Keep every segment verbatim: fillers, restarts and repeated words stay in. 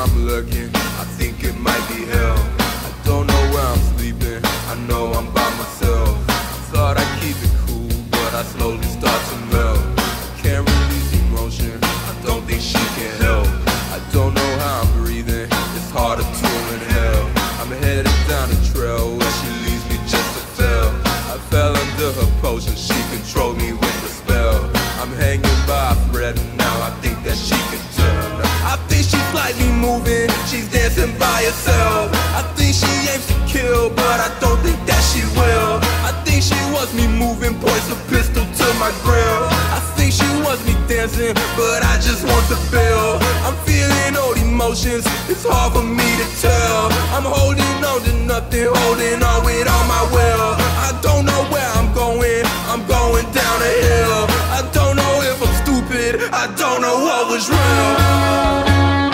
I'm looking, I think it might be hell. I don't know where I'm sleeping, I know I'm by myself. I thought I'd keep it cool, but I slowly start to melt. I can't release emotion, I don't think she can help. I don't know how I'm breathing, it's hard to tune in hell. I'm headed down the trail where she leaves me just to fail. I fell under her potion, she controlled me with the spell. I'm hanging by a thread and now I think that she can tell. I think she's slightly moving, she's dancing by herself. I think she aims to kill, but I don't think that she will. I think she wants me moving, points a pistol to my grill. I think she wants me dancing, but I just want the bill. I'm feeling old emotions, it's hard for me to tell. I'm holding on to nothing, holding on with all my will. I don't know where I'm going, I'm going down a hill. I don't know if I'm stupid, I don't know what was real.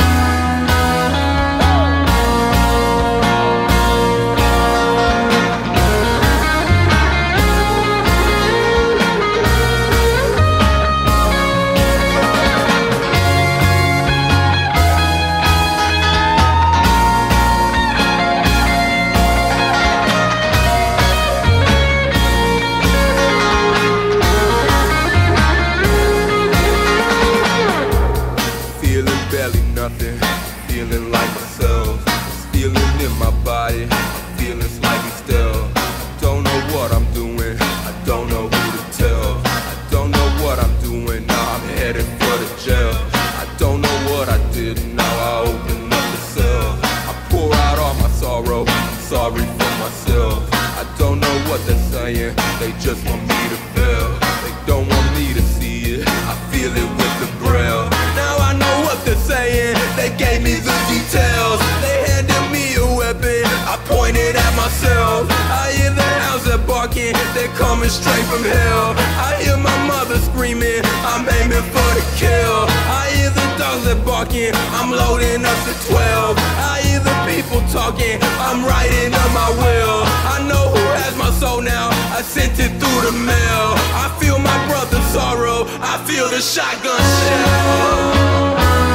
Barely nothing, feeling like myself. It's feeling in my body, I'm feeling slightly still. I don't know what I'm doing, I don't know who to tell. I don't know what I'm doing, now I'm headed for the jail. I don't know what I did, now I open up the cell. I pour out all my sorrow, I'm sorry for myself. I don't know what they're saying, they just want me to fail. They don't want me to see it, I feel it with the braille. Now I know what they're saying, they gave me the details. They handed me a weapon, I pointed at myself. I hear the hounds are barking, they're coming straight from hell. I hear my mother screaming, I'm aiming for the kill. I hear the dogs are barking, I'm loading up to twelve. I hear the people talking, I'm writing up my will. I know who has my soul now, I sent it through the mail. I feel my brother's sorrow, I feel the shotgun shell.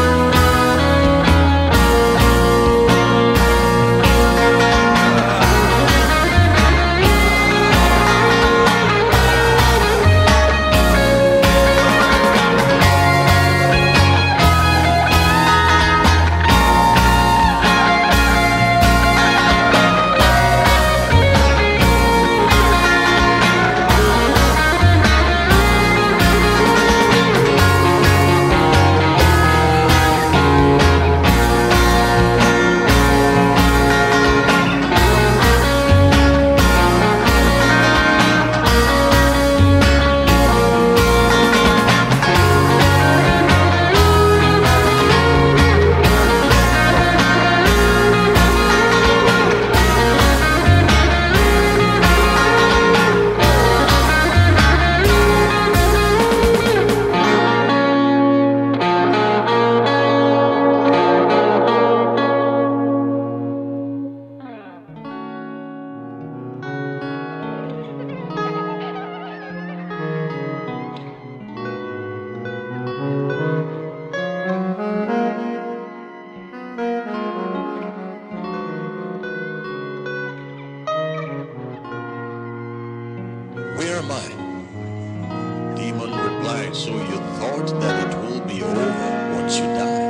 Where am I? Demon replied, so you thought that it will be over once you die.